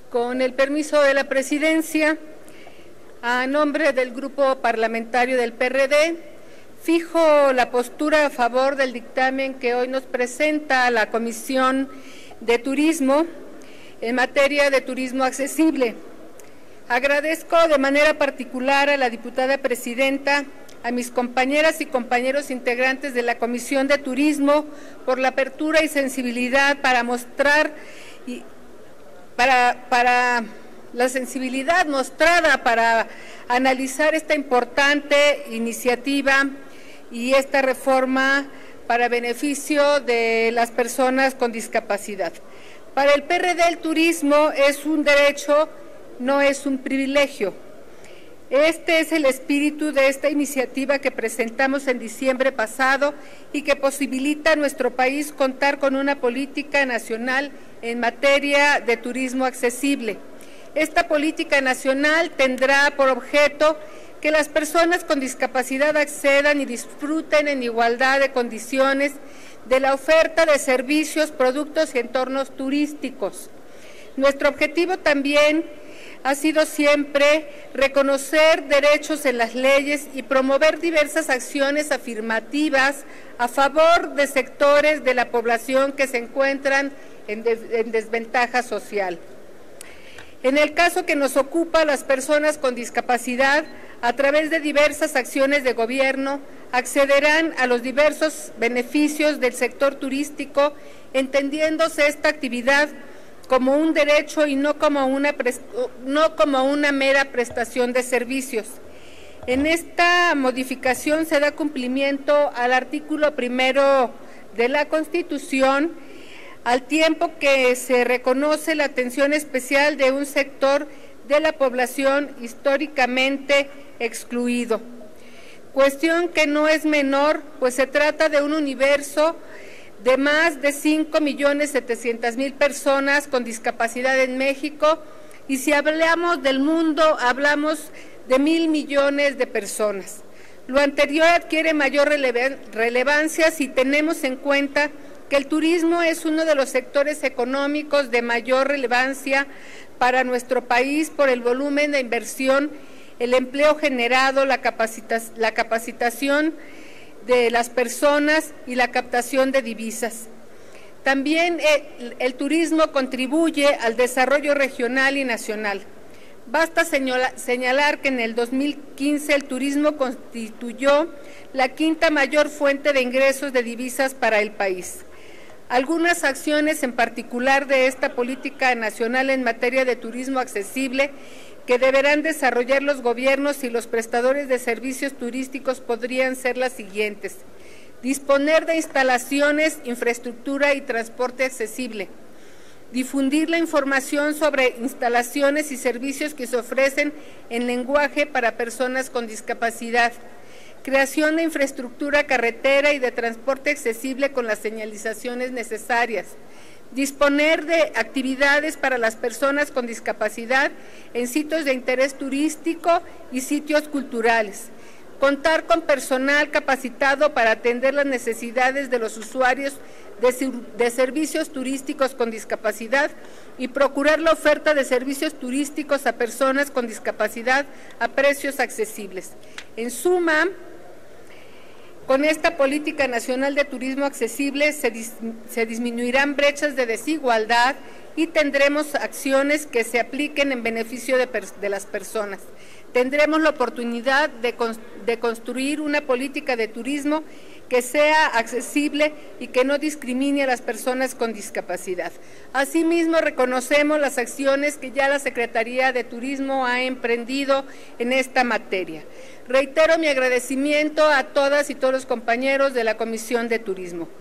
Con el permiso de la presidencia, a nombre del Grupo Parlamentario del PRD, fijo la postura a favor del dictamen que hoy nos presenta la Comisión de Turismo en materia de turismo accesible. Agradezco de manera particular a la diputada presidenta, a mis compañeras y compañeros integrantes de la Comisión de Turismo por la apertura y sensibilidad para mostrar para la sensibilidad mostrada para analizar esta importante iniciativa y esta reforma para beneficio de las personas con discapacidad. Para el PRD el turismo es un derecho, no es un privilegio. Este es el espíritu de esta iniciativa que presentamos en diciembre pasado y que posibilita a nuestro país contar con una política nacional en materia de turismo accesible. Esta política nacional tendrá por objeto que las personas con discapacidad accedan y disfruten en igualdad de condiciones de la oferta de servicios, productos y entornos turísticos. Nuestro objetivo también ha sido siempre reconocer derechos en las leyes y promover diversas acciones afirmativas a favor de sectores de la población que se encuentran en desventaja social. En el caso que nos ocupa, las personas con discapacidad, a través de diversas acciones de gobierno, accederán a los diversos beneficios del sector turístico, entendiéndose esta actividad como un derecho y no como una mera prestación de servicios. En esta modificación se da cumplimiento al artículo 1 de la Constitución, al tiempo que se reconoce la atención especial de un sector de la población históricamente excluido. Cuestión que no es menor, pues se trata de un universo de más de 5.700.000 personas con discapacidad en México, y si hablamos del mundo, hablamos de 1.000 millones de personas. Lo anterior adquiere mayor relevancia si tenemos en cuenta que el turismo es uno de los sectores económicos de mayor relevancia para nuestro país por el volumen de inversión, el empleo generado, la capacitación de las personas y la captación de divisas. También el turismo contribuye al desarrollo regional y nacional. Basta señalar que en el 2015 el turismo constituyó la quinta mayor fuente de ingresos de divisas para el país. Algunas acciones en particular de esta política nacional en materia de turismo accesible que deberán desarrollar los gobiernos y los prestadores de servicios turísticos podrían ser las siguientes: disponer de instalaciones, infraestructura y transporte accesible, difundir la información sobre instalaciones y servicios que se ofrecen en lenguaje para personas con discapacidad, creación de infraestructura carretera y de transporte accesible con las señalizaciones necesarias, disponer de actividades para las personas con discapacidad en sitios de interés turístico y sitios culturales, contar con personal capacitado para atender las necesidades de los usuarios de servicios turísticos con discapacidad y procurar la oferta de servicios turísticos a personas con discapacidad a precios accesibles. En suma, con esta política nacional de turismo accesible se disminuirán brechas de desigualdad y tendremos acciones que se apliquen en beneficio de las personas. Tendremos la oportunidad de construir una política de turismo que sea accesible y que no discrimine a las personas con discapacidad. Asimismo, reconocemos las acciones que ya la Secretaría de Turismo ha emprendido en esta materia. Reitero mi agradecimiento a todas y todos los compañeros de la Comisión de Turismo.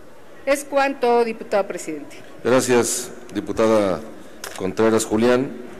Es cuanto, diputado presidente. Gracias, diputada Contreras Julián.